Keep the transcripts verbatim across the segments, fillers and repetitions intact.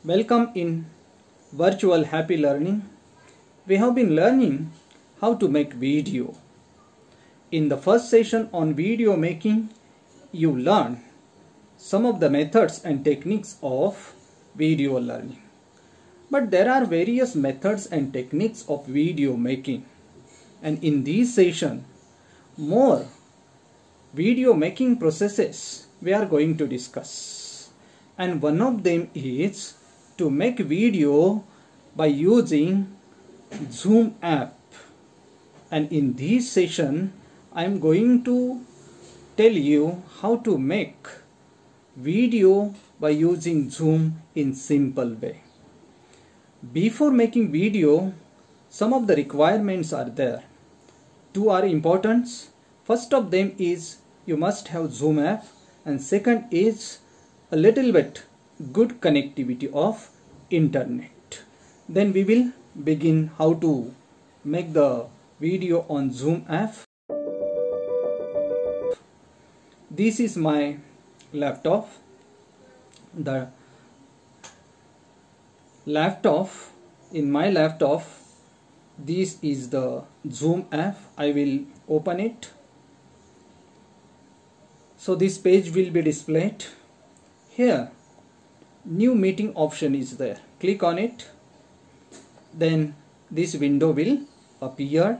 Welcome in Virtual Happy Learning. We have been learning how to make video. In the first session on video making, you learned some of the methods and techniques of video learning. But there are various methods and techniques of video making. And in this session, more video making processes we are going to discuss. And one of them is to make video by using Zoom app. And in this session, I am going to tell you how to make video by using Zoom in simple way. Before making video, some of the requirements are there. Two are important. First of them is you must have Zoom app, and second is a little bit good connectivity of internet. Then we will begin how to make the video on Zoom app. This is my laptop. The laptop, in my laptop, this is the Zoom app. I will open it. So this page will be displayed. Here, new meeting option is there. Click on it. Then this window will appear.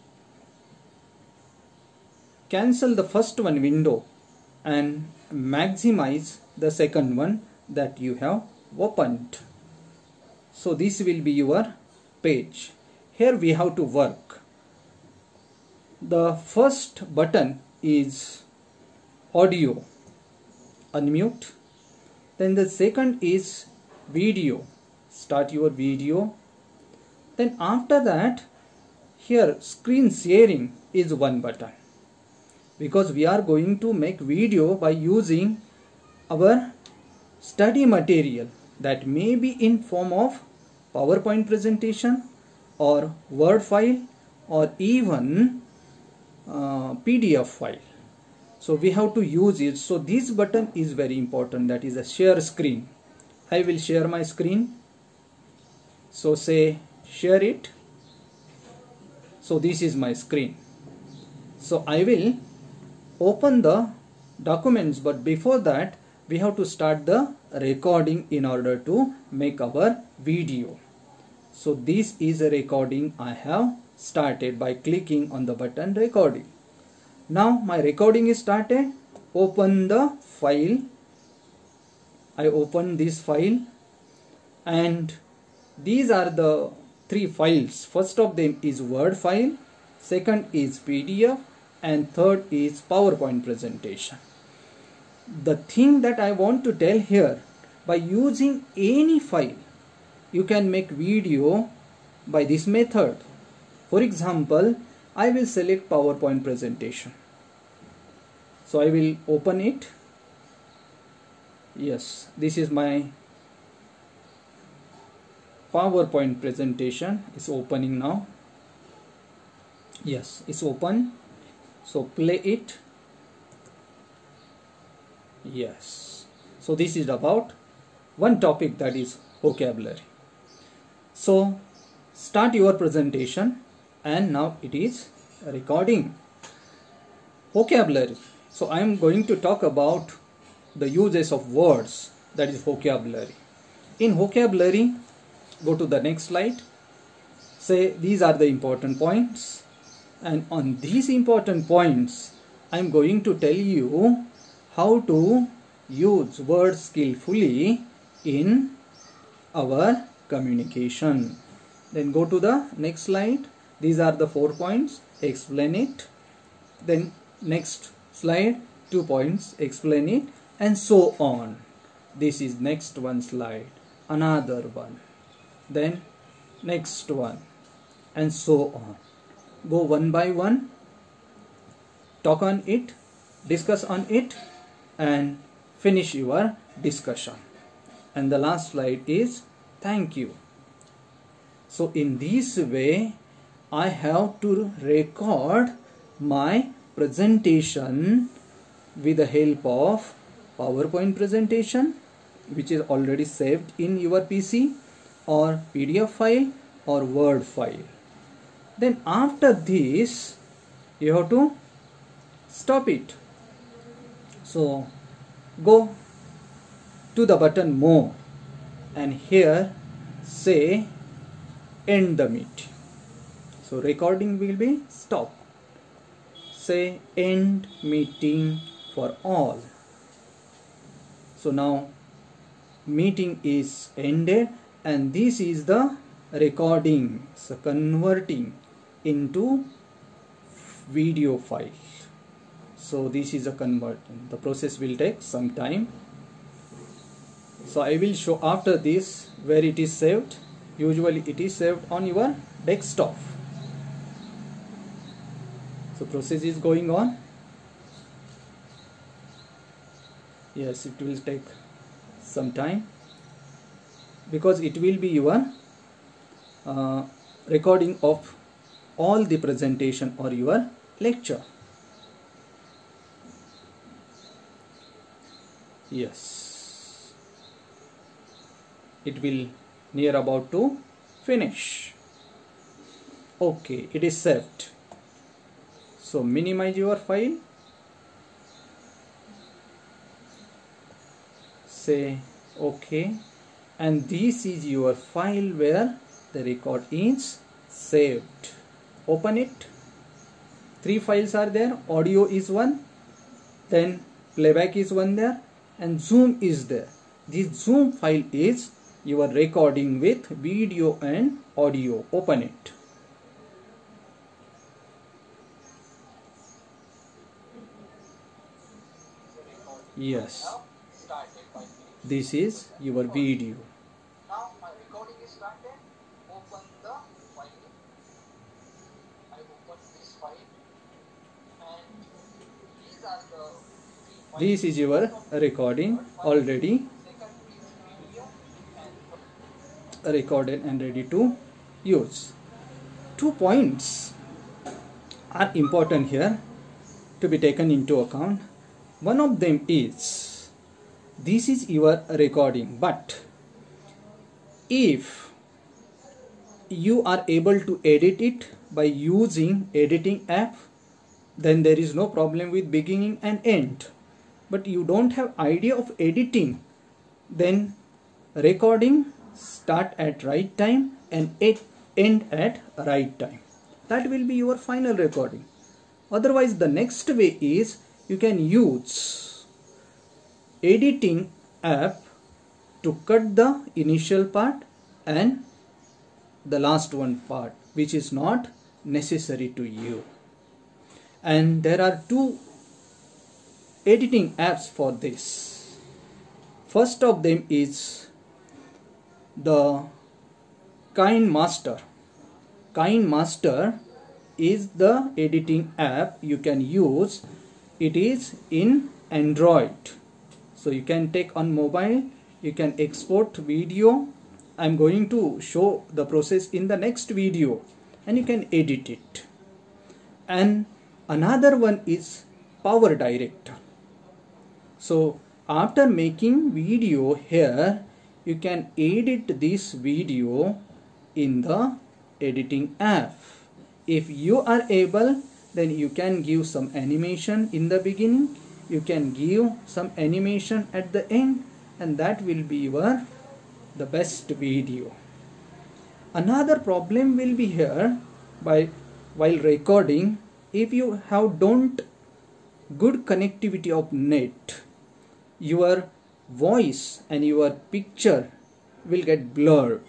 Cancel the first one window and maximize the second one that you have opened. So this will be your page. Here we have to work. The first button is audio, unmute. Then the second is video, start your video. Then after that, here screen sharing is one button, because we are going to make video by using our study material that may be in form of PowerPoint presentation or Word file or even uh, P D F file. So we have to use it. So this button is very important, that is a share screen. I will share my screen. So say share it. So this is my screen. So I will open the documents, but before that we have to start the recording in order to make our video. So this is a recording I have started by clicking on the button recording. Now my recording is started. Open the file. I open this file, and these are the three files. First of them is Word file, second is P D F, and third is PowerPoint presentation. The thing that I want to tell here, by using any file, you can make video by this method. For example, I will select PowerPoint presentation. So I will open it. Yes, this is my PowerPoint presentation. It's opening now. Yes, it's open. So play it. Yes. So this is about one topic, that is vocabulary. So start your presentation, and now it is recording. Vocabulary. So I am going to talk about the uses of words, that is vocabulary. In vocabulary, go to the next slide. Say these are the important points, and on these important points I am going to tell you how to use words skillfully in our communication. Then go to the next slide. These are the four points. Explain it. Then next slide, two points. Explain it, and so on. This is next one slide. Another one. Then next one, and so on. Go one by one. Talk on it. Discuss on it, and finish your discussion. And the last slide is thank you. So in this way, I have to record my presentation with the help of PowerPoint presentation which is already saved in your P C, or P D F file or Word file. Then after this you have to stop it. So go to the button More and here say end the meeting. So recording will be stopped. Say end meeting for all. So now meeting is ended and this is the recording. So converting into video file. So this is a conversion. The process will take some time. So I will show after this where it is saved. Usually it is saved on your desktop. So process is going on. Yes, it will take some time because it will be your uh, recording of all the presentation or your lecture. Yes, it will near about to finish. Okay, it is saved. So minimize your file, say okay, and this is your file where the record is saved. Open it. Three files are there. Audio is one, then playback is one there, and zoom is there. This zoom file is your recording with video and audio. Open it. Yes, this is your video. Now my recording is started. Open the file. I open this file and these are the three files. This is your recording already Second is video and recorded and ready to use. Two points are important here to be taken into account. One of them is this is your recording, but if you are able to edit it by using editing app, then there is no problem with beginning and end. But you don't have idea of editing, then recording start at right time and it end at right time. That will be your final recording. Otherwise, the next way is you can use editing app to cut the initial part and the last one part, which is not necessary to you. And there are two editing apps for this. First of them is the KineMaster. KineMaster is the editing app you can use. It is in Android. So you can take on mobile, you can export video. I'm going to show the process in the next video and you can edit it. And another one is Power Director. So after making video here, you can edit this video in the editing app. If you are able, then you can give some animation in the beginning, you can give some animation at the end, and that will be your the best video. Another problem will be here by while recording, if you have don't good connectivity of net, your voice and your picture will get blurred.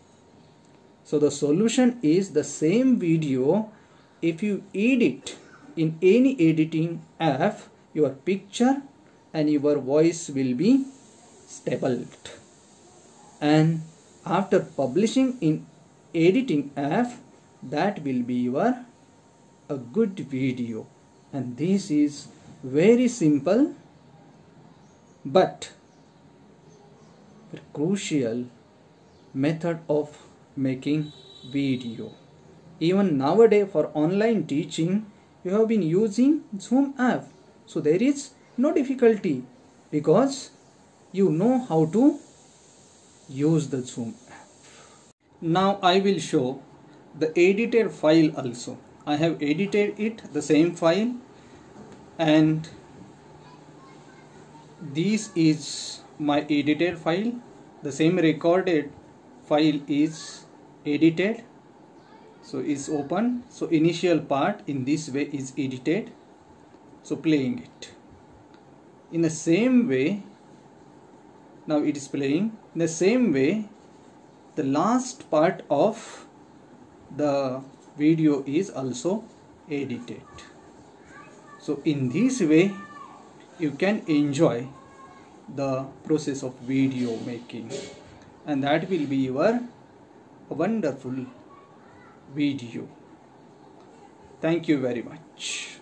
So the solution is the same video. If you edit in any editing app, your picture and your voice will be stabled. And after publishing in editing app, that will be your a good video. And this is very simple but crucial method of making video. Even nowadays for online teaching, you have been using Zoom app. So there is no difficulty because you know how to use the Zoom app. Now I will show the edited file also. I have edited it, the same file, and this is my edited file. The same recorded file is edited, so it's open. So initial part in this way is edited, so playing it in the same way. Now it is playing in the same way. The last part of the video is also edited. So in this way you can enjoy the process of video making, and that will be your wonderful video. Thank you very much.